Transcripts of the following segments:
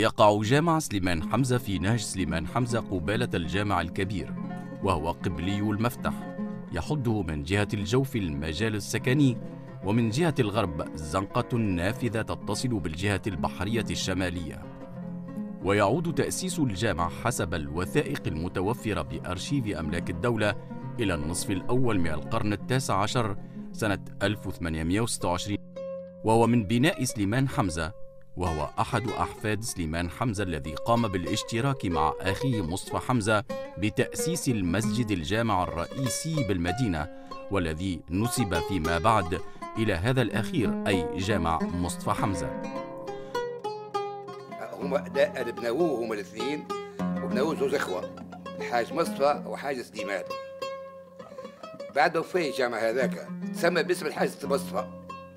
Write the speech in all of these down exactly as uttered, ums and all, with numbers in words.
يقع جامع سليمان حمزة في نهج سليمان حمزة قبالة الجامع الكبير، وهو قبلي المفتح، يحده من جهة الجوف المجال السكني، ومن جهة الغرب زنقة نافذة تتصل بالجهة البحرية الشمالية. ويعود تأسيس الجامع حسب الوثائق المتوفرة بأرشيف أملاك الدولة إلى النصف الأول من القرن التاسع عشر سنة ألف وثمانمائة وستة وعشرين، وهو من بناء سليمان حمزة، وهو أحد أحفاد سليمان حمزة الذي قام بالاشتراك مع أخيه مصطفى حمزة بتأسيس المسجد الجامع الرئيسي بالمدينة، والذي نسب فيما بعد إلى هذا الأخير أي جامع مصطفى حمزة. هم اللي بنووه هم الاثنين، وبنووه زوج اخوه، الحاج مصطفى وحاج سليمان. بعد وفاة الجامع هذاك تسمى باسم الحاج مصطفى.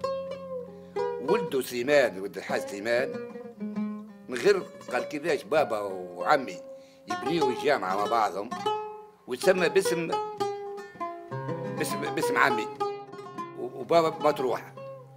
ولده سليمان، ولد الحاج سليمان، من غير قال كيفاش بابا وعمي يبنيوا الجامعه مع بعضهم، وتسمى باسم باسم باسم عمي وبابا مطروح.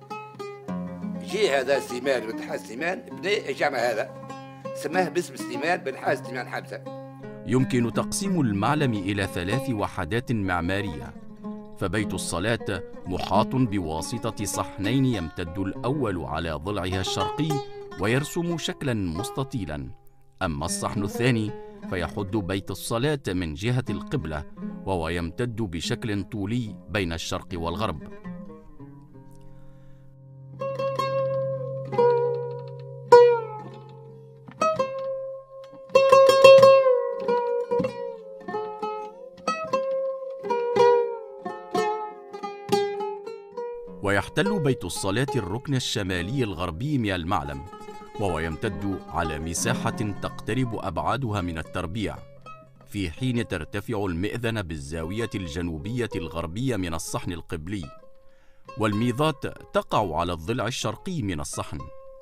جي هذا سليمان ولد الحاج سليمان بنى الجامع هذا، سماه باسم سليمان بن الحاج سليمان حمزة. يمكن تقسيم المعلم إلى ثلاث وحدات معمارية، فبيت الصلاة محاط بواسطة صحنين يمتد الأول على ضلعها الشرقي ويرسم شكلا مستطيلا، أما الصحن الثاني فيحد بيت الصلاة من جهة القبلة، وهو يمتد بشكل طولي بين الشرق والغرب. ويحتل بيت الصلاة الركن الشمالي الغربي من المعلم، وهو يمتد على مساحة تقترب أبعادها من التربيع، في حين ترتفع المئذنة بالزاوية الجنوبية الغربية من الصحن القبلي، والميضات تقع على الضلع الشرقي من الصحن.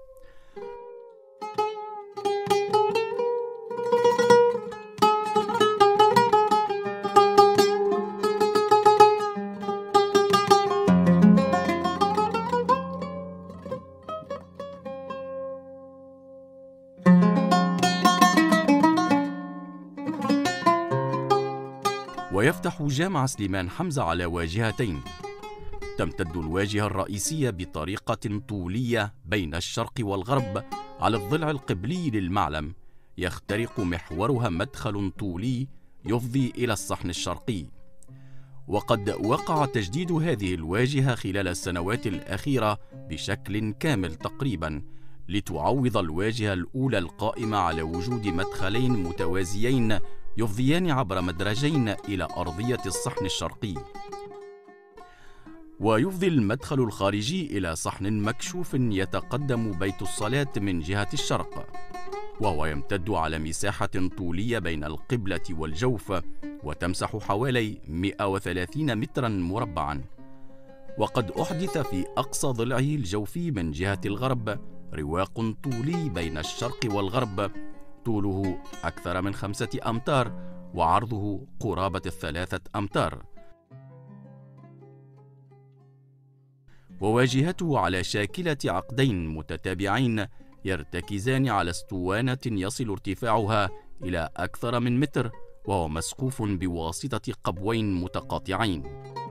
ويفتح جامع سليمان حمزة على واجهتين، تمتد الواجهة الرئيسية بطريقة طولية بين الشرق والغرب على الضلع القبلي للمعلم، يخترق محورها مدخل طولي يفضي إلى الصحن الشرقي. وقد وقع تجديد هذه الواجهة خلال السنوات الأخيرة بشكل كامل تقريبا، لتعوض الواجهة الأولى القائمة على وجود مدخلين متوازيين يفضيان عبر مدرجين إلى أرضية الصحن الشرقي. ويفضي المدخل الخارجي إلى صحن مكشوف يتقدم بيت الصلاة من جهة الشرق، وهو يمتد على مساحة طولية بين القبلة والجوف، وتمسح حوالي مئة وثلاثين مترا مربعا. وقد أحدث في أقصى ضلعه الجوفي من جهة الغرب رواق طولي بين الشرق والغرب، طوله أكثر من خمسة أمتار وعرضه قرابة الثلاثة أمتار، وواجهته على شاكلة عقدين متتابعين يرتكزان على اسطوانة يصل ارتفاعها إلى أكثر من متر، وهو مسقوف بواسطة قبوين متقاطعين.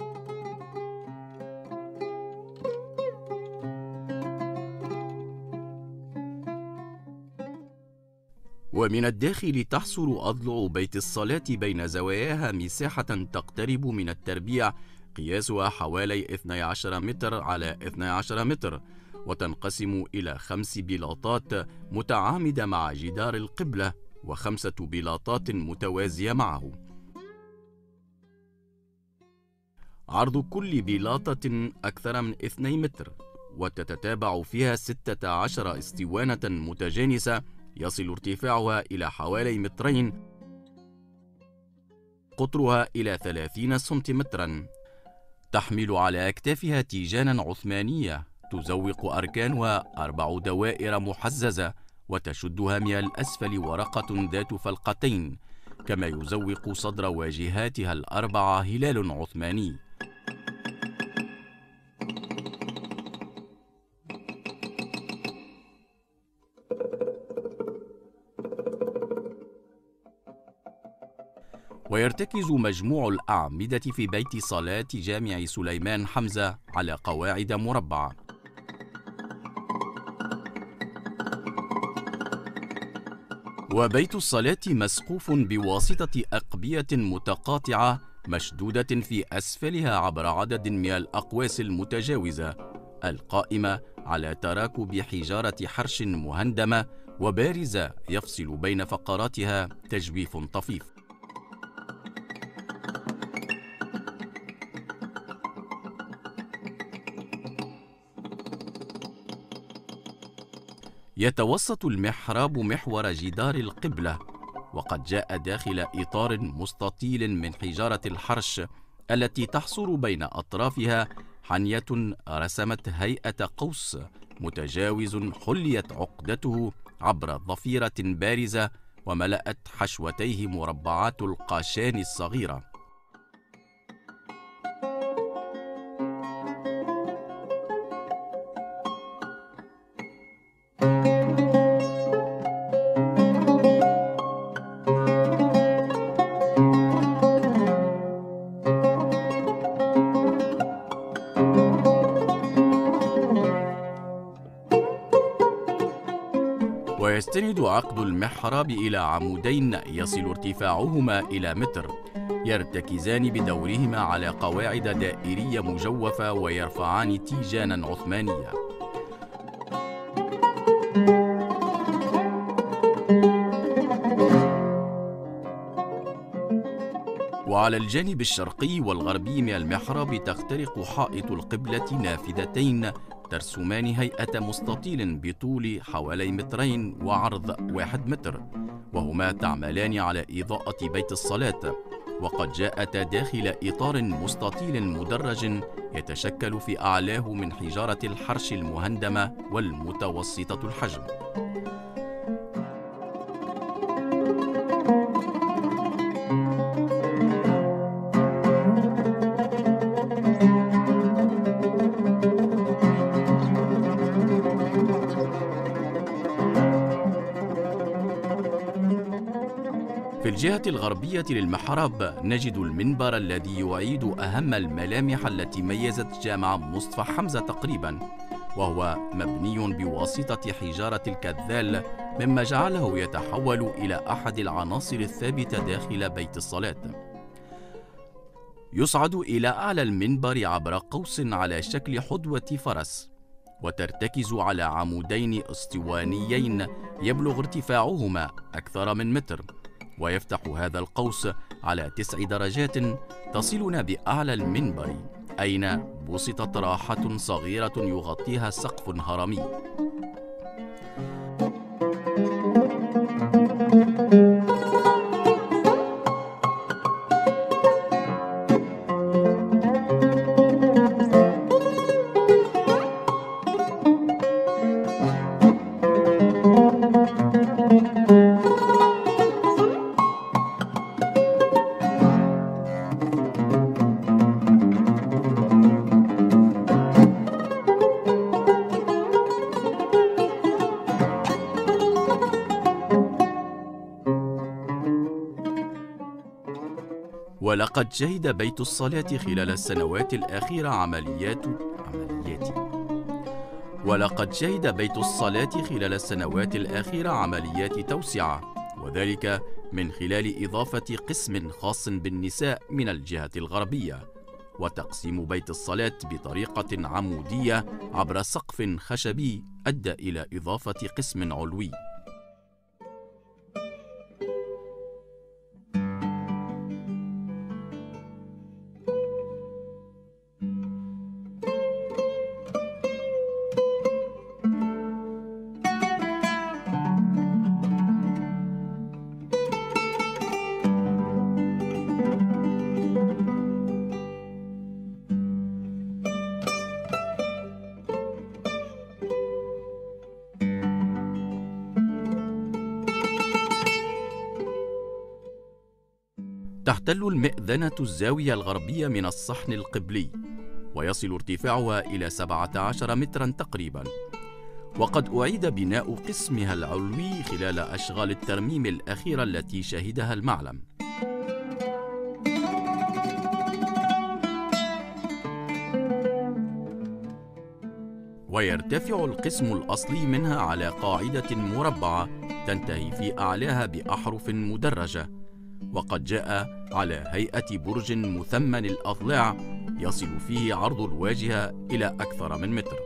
ومن الداخل تحصر أضلع بيت الصلاة بين زواياها مساحة تقترب من التربيع قياسها حوالي اثني عشر متر على اثني عشر متر، وتنقسم إلى خمس بلاطات متعامدة مع جدار القبلة وخمسة بلاطات متوازية معه. عرض كل بلاطة أكثر من اثنين متر، وتتتابع فيها ستة عشر اسطوانة متجانسة يصل ارتفاعها إلى حوالي مترين، قطرها إلى ثلاثين سنتيمترا. تحمل على أكتافها تيجانا عثمانية تزوق أركانها أربع دوائر محززة، وتشدها من الأسفل ورقة ذات فلقتين، كما يزوق صدر واجهاتها الأربعة هلال عثماني. ويرتكز مجموع الأعمدة في بيت صلاة جامع سليمان حمزة على قواعد مربعة. وبيت الصلاة مسقوف بواسطة أقبية متقاطعة مشدودة في أسفلها عبر عدد من الأقواس المتجاوزة القائمة على تراكب حجارة حرش مهندمة وبارزة يفصل بين فقراتها تجويف طفيف. يتوسط المحراب محور جدار القبلة، وقد جاء داخل إطار مستطيل من حجارة الحرش التي تحصر بين أطرافها حنية رسمت هيئة قوس متجاوز حليت عقدته عبر ضفيرة بارزة وملأت حشوتيه مربعات القاشان الصغيرة. ويستند عقد المحراب إلى عمودين يصل ارتفاعهما إلى متر يرتكزان بدورهما على قواعد دائرية مجوفة ويرفعان تيجانا عثمانية. وعلى الجانب الشرقي والغربي من المحراب تخترق حائط القبلة نافذتين ترسمان هيئة مستطيل بطول حوالي مترين وعرض واحد متر، وهما تعملان على إضاءة بيت الصلاة، وقد جاءتا داخل إطار مستطيل مدرج يتشكل في أعلاه من حجارة الحرش المهندمة والمتوسطة الحجم. في الجهة الغربية للمحراب نجد المنبر الذي يعيد أهم الملامح التي ميزت جامع مصطفى حمزة تقريبا، وهو مبني بواسطة حجارة الكذال مما جعله يتحول إلى أحد العناصر الثابتة داخل بيت الصلاة. يصعد إلى أعلى المنبر عبر قوس على شكل حدوة فرس، وترتكز على عمودين اسطوانيين يبلغ ارتفاعهما أكثر من متر، ويفتح هذا القوس على تسع درجات تصلنا بأعلى المنبر، أين بسطت راحة صغيرة يغطيها سقف هرمي. ولقد شهد بيت الصلاة خلال السنوات الأخيرة عمليات عمليات ولقد شهد بيت الصلاة خلال السنوات الأخيرة عمليات توسعة، وذلك من خلال إضافة قسم خاص بالنساء من الجهة الغربية، وتقسيم بيت الصلاة بطريقة عمودية عبر سقف خشبي أدى إلى إضافة قسم علوي. تحتل المئذنة الزاوية الغربية من الصحن القبلي، ويصل ارتفاعها إلى سبعة عشر مترا تقريبا، وقد أعيد بناء قسمها العلوي خلال أشغال الترميم الأخيرة التي شهدها المعلم. ويرتفع القسم الأصلي منها على قاعدة مربعة تنتهي في أعلاها بأحرف مدرجة، وقد جاء على هيئة برج مثمن الأضلاع يصل فيه عرض الواجهة إلى أكثر من متر.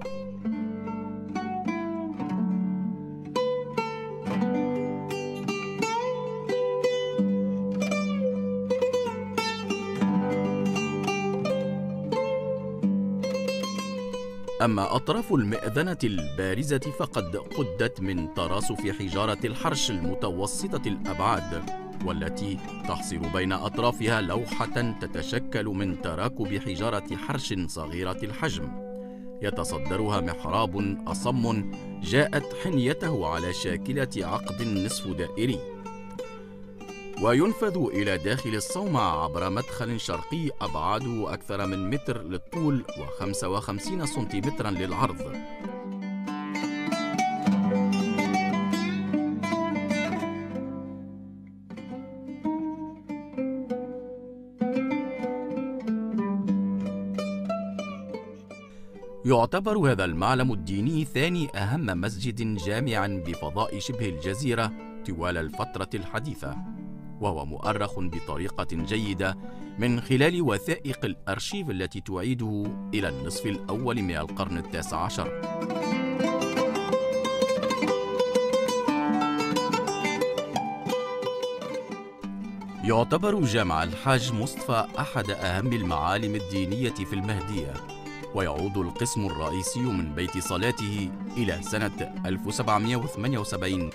أما أطراف المئذنة البارزة فقد قدت من تراصف حجارة الحرش المتوسطة الأبعاد، والتي تحصر بين أطرافها لوحة تتشكل من تراكب حجارة حرش صغيرة الحجم، يتصدرها محراب أصم جاءت حنيته على شاكلة عقد نصف دائري، وينفذ إلى داخل الصومعة عبر مدخل شرقي أبعاده أكثر من متر للطول وخمسة وخمسين سنتيمترا للعرض. يعتبر هذا المعلم الديني ثاني أهم مسجد جامع بفضاء شبه الجزيرة طوال الفترة الحديثة، وهو مؤرخ بطريقة جيدة من خلال وثائق الأرشيف التي تعيده إلى النصف الأول من القرن التاسع عشر. يعتبر جامع الحاج مصطفى أحد أهم المعالم الدينية في المهدية، ويعود القسم الرئيسي من بيت صلاته إلى سنة ألف وسبعمائة وثمانية وسبعين،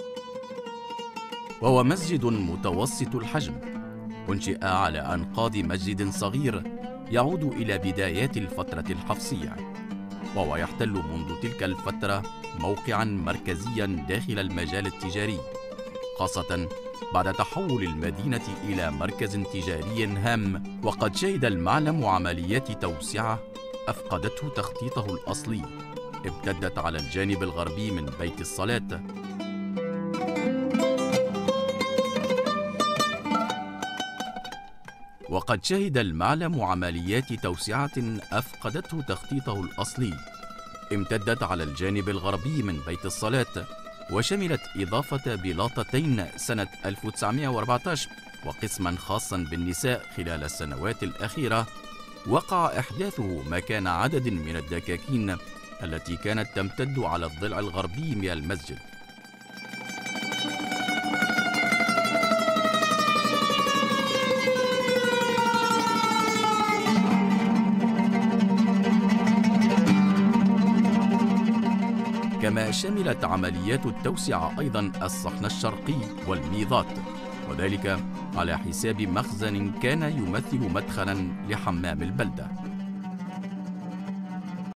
وهو مسجد متوسط الحجم أنشئ على أنقاض مسجد صغير يعود إلى بدايات الفترة الحفصية، وهو يحتل منذ تلك الفترة موقعا مركزيا داخل المجال التجاري، خاصة بعد تحول المدينة إلى مركز تجاري هام. وقد شهد المعلم عمليات توسعة أفقدته تخطيطه الأصلي، امتدت على الجانب الغربي من بيت الصلاة، وقد شهد المعلم عمليات توسعة أفقدته تخطيطه الأصلي، امتدت على الجانب الغربي من بيت الصلاة، وشملت إضافة بلاطتين سنة ألف وتسعمائة وأربعة عشر وقسما خاصا بالنساء خلال السنوات الأخيرة، وقع إحداثه مكان عدد من الدكاكين التي كانت تمتد على الضلع الغربي من المسجد. كما شملت عمليات التوسعة أيضا الصحن الشرقي والميضات، وذلك على حساب مخزن كان يمثل مدخلا لحمام البلدة.